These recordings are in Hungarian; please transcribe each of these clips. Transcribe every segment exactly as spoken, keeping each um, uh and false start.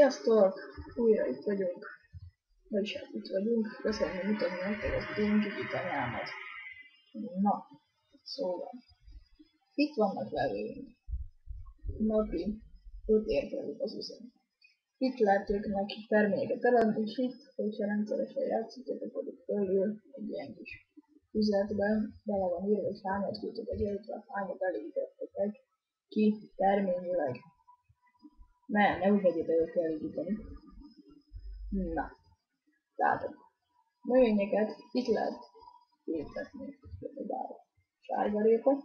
Sziasztok! Újra itt vagyunk. Vagyis hát itt vagyunk. Köszönöm, hogy mutatni nektek az Ténykicsi tanyámat. Na, szóval. Itt vannak levőink. Napi öt érkezik az üzem. Itt lehet őknek terméket eladni, és itt, hogyha rendszeresen játszotok, akkor itt fölül egy ilyen kis üzletben bele van írva, hogy hányat küldtek, illetve hányat elégítettetek ki terményileg. Ne, ne úgy vegyétek, hogy kell elégíteni. Na, tehát a növényeket itt lehet ültetni, például sárgarépa,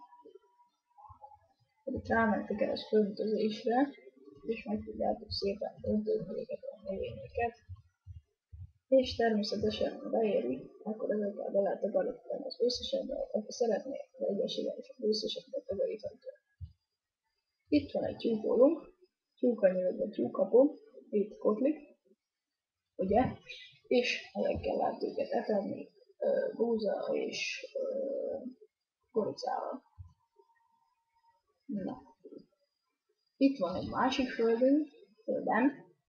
hogy rámentek el az öntözésre, és meg tudjátok szépen öntözni ezeket a növényeket, és természetesen, ha beéri, akkor ezekkel be lehet takarítani az összesetben, ha szeretnél, de egyesével is az összesetben takarítani. Itt van egy tyúkolunk, tyúkanyőrben tyúkapó, itt kotlik, ugye, és ezekkel lehet őket etetni, búza és koricával. Na. Itt van egy másik földünk, földem,